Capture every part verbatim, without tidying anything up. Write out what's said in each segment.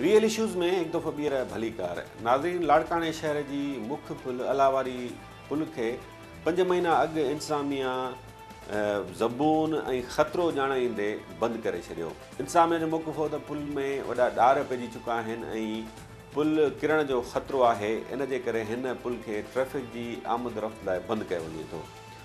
Real issues में एक दफ़ो ॿीहर भली कार। नाज़रीन, लाड़काने शहर की मुख्य पुल अलावारी पुल के पंज महीना अग इंतज़ामिया ज़बून ऐं ख़तरो ॼाणाईंदे बंदि करे छॾियो। इंतज़ामिया जो मौक़िफ़ो त पुल में वॾा ॾार पइजी चुका आहिनि ऐं पुल किरण जो ख़तरो आहे। इन जे करे हिन पुल खे ट्रैफ़िक जी आमद रफ़्त लाइ बंदि कयो वञे थो।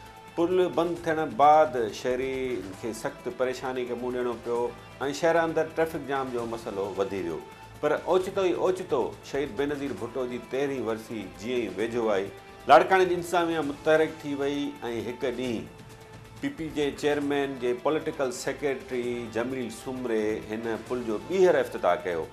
पुल बंदि थियण बाद शहरी खे सख़्तु परेशानी खे मुंहुं ॾियणो पियो ऐं शहर अंदरि ट्रैफ़िक जाम जो मसइलो वधी वियो। पर ओचितो ई ओचितो शहीद बेनज़ीर भुट्टो जी तेरहीं वरसी जीअं ई वेझो आई, लाड़काने जी इंतज़ामिया मुतहरिक थी वई ऐं हिकु ॾींहुं पी पी जे चेयरमैन जे पॉलिटिकल सेक्रेटरी जमील सुमरे हिन पुल जो ॿीहर इफ़्तिताह कयो।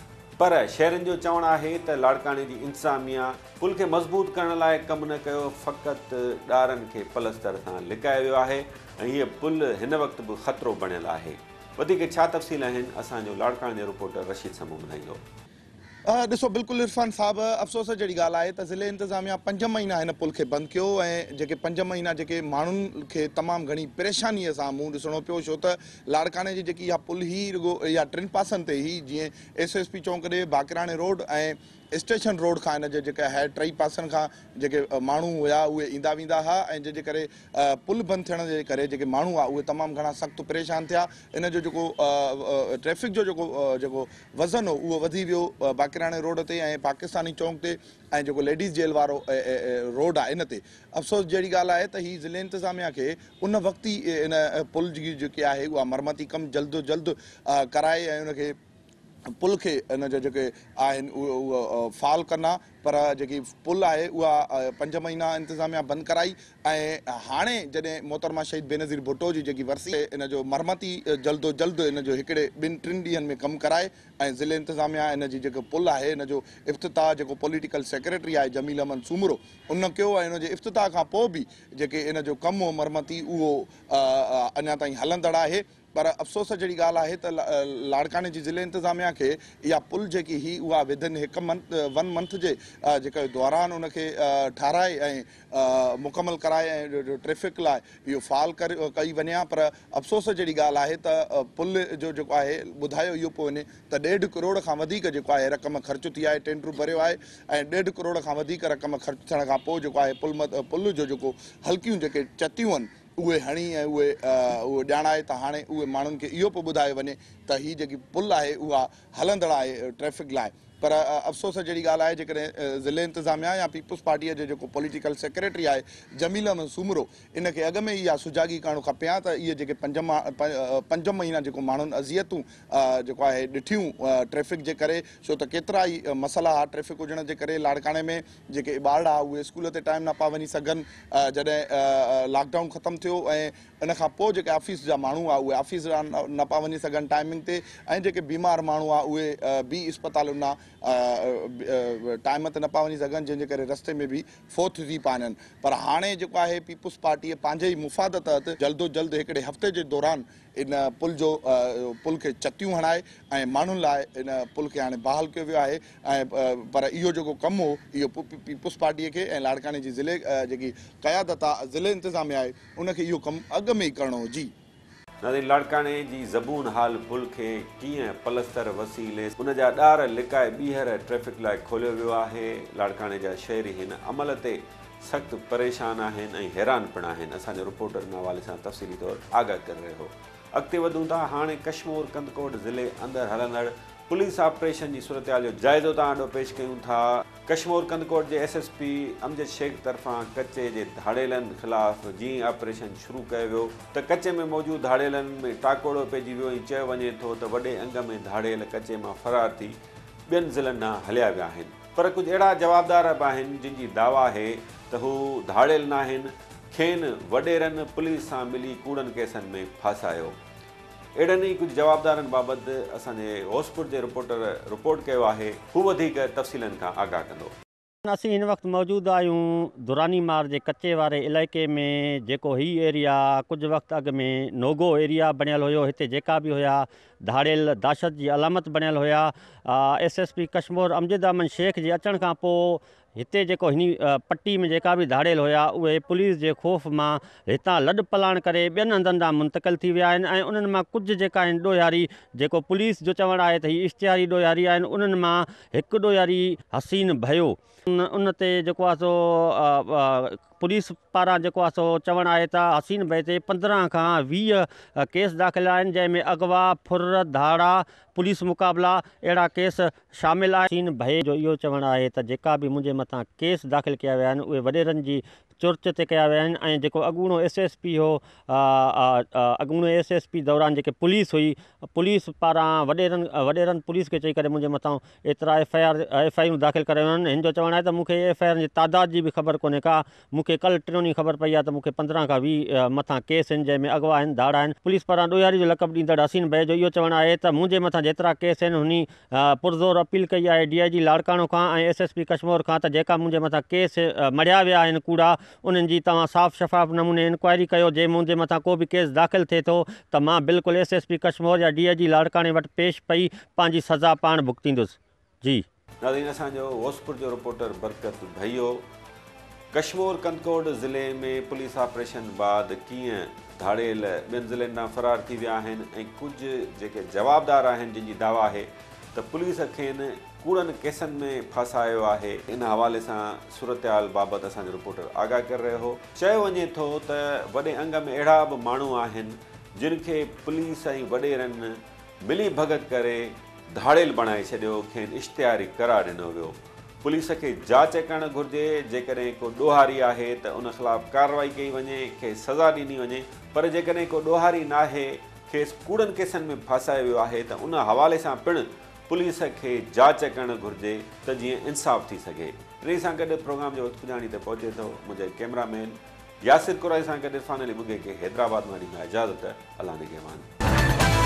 पर शहरनि जो चवणु आहे त लाड़काने जी इंतज़ामिया पुल खे मज़बूत करण लाइ कमु न कयो, फ़क़ति ॾारनि खे पलस्तर सां लिकायो वियो आहे ऐं हीअ पुल हिन वक़्तु बि ख़तरो बणियलु आहे। वधीक छा तफ़सील आहिनि, असांजो लाड़काने जो रिपोर्टर रशीद समूह ॿुधाईंदो। ॾिसो, बिल्कुलु इरफान साहब, अफ़सोस जहिड़ी ॻाल्हि आहे त ज़िले इंतज़ामिया पंज महीना हिन पुल खे बंदि कयो ऐं जेके पंज महीना जेके माण्हुनि खे तमामु घणी परेशानीअ सां मुंहुं ॾिसणो पियो, छो त लाड़काने जी जेकी इहा पुल ही रुगो इहा टिनि पासनि ते ही, जीअं एस एस पी चौक ॾे बाकराणे रोड ऐं स्टेशन रोड खां हिन जे जेका है टई पासनि खां जेके माण्हू हुआ उहे ईंदा वेंदा हुआ ऐं जंहिंजे करे पुल बंदि थियण जे करे जेके माण्हू आहे उहे तमामु घणा सख़्तु परेशान थिया। इन जो जेको ट्रैफ़िक जो जेको जेको वज़न हो उहो वधी वियो बाकराणे रोड ते ऐं पाकिस्तानी चौक ते ऐं जेको लेडीज़ जेल वारो रोड आहे इन ते। अफ़सोस जहिड़ी ॻाल्हि आहे त हीअ ज़िले इंतज़ामिया खे उन वक़्तु ई इन पुल जी जेकी आहे उहा मरमती कमु जल्द जल्द कराए ऐं उनखे पुल खे इन जा जेके आहिनि उहे उहा फाल कंदा। पर जेकी पुल आहे उहा पंज महीना इंतज़ामिया बंदि कराई ऐं हाणे जॾहिं मोहतरमा शहीद बेनज़ीर भुट्टो जी जेकी वरसी इन जो मरमती जल्दो जल्द इन जो हिकिड़े ॿिनि टिनि ॾींहंनि में कमु कराए ऐं ज़िले इंतज़ामिया इन जी जेको पुल आहे इन जो इफ़्तिताह जेको पॉलिटिकल सेक्रेटरी आहे जमील अमन सूमरो उन कयो ऐं इन जे इफ़्तिताह खां पोइ बि जेके इन जो कमु हो मरमती उहो अञा ताईं हलंदड़ आहे। पर अफ़सोस जहिड़ी ॻाल्हि आहे त लाड़काने जी ज़िले इंतज़ामिया खे इहा पुल जेकी ही उहा विदिन हिकु मंथ वन मंथ जे जेके दौरान उनखे ठाराए ऐं मुकमल कराए ऐं ट्रैफ़िक लाइ इहो फाल कर कई वञे। पर अफ़सोस जहिड़ी ॻाल्हि आहे त पुल जो जेको आहे ॿुधायो इहो पियो वञे त ॾेढ करोड़ खां वधीक जेको आहे रक़म ख़र्च थी आहे, टेंडर भरियो आहे ऐं ॾेढ करोड़ खां वधीक रक़म ख़र्च थियण खां पोइ जेको आहे पुल पुल जो जेको हल्कियूं जेके चतियूं आहिनि उहे हणी ऐं उहे उहे ॼाणाए त हाणे उहे माण्हुनि खे इहो पियो ॿुधायो वञे त हीअ जेकी पुल आहे उहा हलंदड़ आहे ट्रैफ़िक लाइ। पर अफ़सोस जहिड़ी ॻाल्हि आहे जेकॾहिं ज़िले इंतज़ामिया या पीपुल्स पार्टीअ जो जेको पॉलिटिकल सेक्रेटरी आहे जमील अहमद सूमरो इनखे अॻ में इहा सुजागी करणु खपे हा त इहे जेके पंज मा पंज महीना जेको माण्हुनि अज़ियतूं जेको आहे ॾिठियूं ट्रैफ़िक जे करे, छो त केतिरा ई मसइला हुआ ट्रैफ़िक हुजण जे करे। लाड़काने में जेके ॿार आहे उहे स्कूल ते टाइम न पिया वञी सघनि जॾहिं लॉकडाउन ख़तमु थियो ऐं इन खां पोइ जेके ऑफ़िस जा माण्हू आहे उहे ऑफ़िस न पिया वञी सघनि टाइमिंग ते ऐं जेके बीमार माण्हू आहे उहे बि इस्पतालुनि मां टाइम ते न पिया वञी सघनि जंहिंजे करे रस्ते में बि फोत थी पिया वञनि। पर हाणे जेको आहे पीपुल्स पार्टीअ पंहिंजे ई मुफ़ाद तहत जल्दो जल्द हिकिड़े हफ़्ते जे दौरान इन पुल जो पुल खे चतियूं हणाए ऐं माण्हुनि लाइ इन पुल खे हाणे बहाल कयो वियो आहे। ऐं पर इहो जेको कमु हो इहो पीपुल्स पार्टीअ खे ऐं लाड़काने जी ज़िले जेकी क़यादत आहे ज़िले इंतज़ामिया आहे उनखे इहो कमु अॻु में ई करिणो हो। जी नाज़रीन, लाड़काने जी ज़बून हाल पुल खे कीअं पलस्तर वसीले उन जा ॾार लिकाए ॿीहर ट्रैफ़िक लाइ खोलियो वियो आहे। लाड़काने जा शहरी हिन अमल ते सख़्तु परेशान आहिनि ऐं हैरान पिणु आहिनि। असांजो रिपोर्टर इन हवाले सां तफ़सीली तौरु आगाह करे रहियो। अॻिते वधूं था। हाणे कश्मीर कंदकोट ज़िले अंदरि हलंदड़ पुलिस ऑपरेशन जी सूरत हाल जो जाइज़ो तव्हां ॾो पेश कयूं था। कश्मीर कंदकोट जे S S P Amjad Shaikh तरफ़ां कचे जे धाड़ेलनि ख़िलाफ़ जीअं ऑपरेशन शुरू कयो वियो त कचे में मौजूदु धाड़ेलनि में टाकोड़ो पइजी वियो ऐं चयो वञे थो त वॾे अंग में धाड़ेल कचे मां फ़रार थी ॿियनि ज़िलनि ॾांहुं हलिया विया आहिनि। पर कुझु अहिड़ा जवाबदार बि आहिनि जिन जी दावा आहे त हू धाड़ेल न आहिनि, खेनि वॾेरनि पुलिस सां मिली कूड़नि केसनि में फासायो। अहिड़नि ई कुझु जवाबदारनि बाबति असांजे होसपुर जे रिपोर्टर रिपोर्ट कयो आहे। हू वधीक तफ़सीलनि खां आगाह कंदो। असीं हिन वक़्तु मौजूदु आहियूं दुरानी मार जे कचे वारे इलाइक़े में, जेको ही एरिया कुझु वक़्तु अॻु में नोगो एरिया बणियलु हुयो। हिते जेका बि हुया धाड़ेल दहशत जी अलामत बणियलु हुया। S S P Kashmore Amjad Aman Shaikh जे अचण खां पोइ हिते जेको हिन पट्टी में जेका बि धाड़ियल हुया उहे पुलिस जे ख़ौफ़ मां हितां लॾ पलाण करे ॿियनि हंधनि ॾांहुं मुंतक़िल थी विया आहिनि ऐं उन्हनि मां कुझु जेका आहिनि ॾोहारी जेको पुलिस जो चवणु आहे त हीअ इश्तिहारी ॾोहारी आहिनि उन्हनि मां हिकु ॾोहारी हसीन भयो उन उन ते जेको आहे सो पुलिस पारां जेको आहे सो चवणु आहे त हसीन भए ते पंद्रहं खां वीह केस दाख़िल आहिनि जंहिंमें अगवा फुर धाड़ा पुलिस मुक़ाबला अहिड़ा केस शामिल आहिनि। हसीन भए जो इहो चवणु आहे त जेका बि मुंहिंजे मथां केस दाख़िल कया विया आहिनि उहे वॾेरनि जी चुर्च ते कया विया आहिनि ऐं जेको अॻूणो एस एस पी हो अॻूणो एस एस पी दौरान जेके पुलिस हुई पुलिस पारां वॾेरनि वॾेरनि पुलिस खे चई करे मुंहिंजे मथां एतिरा F I R F I R दाख़िल करे विया आहिनि। हिन जो चवणु आहे त मूंखे एफ आई आर जी तादाद जी बि ख़बर कोन्हे का मूंखे कल्ह टियों ॾींहुं ख़बर पई आहे त मूंखे पंद्रहं खां वीह मथां केस आहिनि जंहिंमें अगवा आहिनि धाड़ा आहिनि। पुलिस पारां ॾोहारी जो लक़ब ॾींदड़ हसीन भए जो इहो चवणु आहे त मुंहिंजे मथां जेतिरा केस आहिनि हुन पुरज़ोर अपील कई आहे डी आई जी लाड़काणो खां ऐं एस एस पी कश्मीर खां त जेका मुंहिंजे मथां केस मढ़िया विया आहिनि कूड़ा उन्हनि जी तव्हां साफ़ शफ़ाफ़ नमूने इंक्वायरी कयो। जे मुंहिंजे मथां को बि केस दाख़िल थिए थो त मां बिल्कुलु एस एस पी कश्मीर या डी आई जी लाड़काणे वटि पेश पई पंहिंजी सज़ा पाण भुगतींदुसि। जी नाज़रीन, असांजो वोसपुर जो रिपोर्टर बरकत भइयो कश्मीर कंदकोट ज़िले में पुलिस ऑपरेशन बाद कीअं धाड़ियल ॿियनि ज़िलनि ॾांहुं फ़रार थी विया आहिनि ऐं कुझु जेके जवाबदार आहिनि जंहिंजी दावा आहे त पुलिस खेनि कूड़नि केसनि में फासायो आहे। इन हवाले सां सूरत हाल बाबति असांजो रिपोर्टर आगाह करे रहियो हो। चयो वञे थो त वॾे अंग में अहिड़ा बि माण्हू आहिनि जिन खे पुलिस ऐं वॾेरनि मिली भगत करे धाड़ियल बणाए छॾियो, खेनि इश्तिहारी करार ॾिनो वियो। पुलिस खे जांच करणु घुरिजे, जेकॾहिं को ॾोहारी आहे त उन ख़िलाफ़ु कार्रवाई कई वञे, खेसि सज़ा ॾिनी वञे, पर जेकॾहिं को ॾोहारी नाहे खेसि कूड़नि केसनि में फासायो वियो आहे त उन हवाले सां पिणु पुलिस खे जांच करणु घुरिजे त जीअं इंसाफ़ थी सघे। इन सां गॾु प्रोग्राम जो वक़्तु ते पहुचे थो। मुंहिंजे कैमरामैन यासिर कुराई सां गॾु इरफान अली मुगे खे हैदराबाद मां ॾींदा इजाज़त। अल्लाह निगहबान।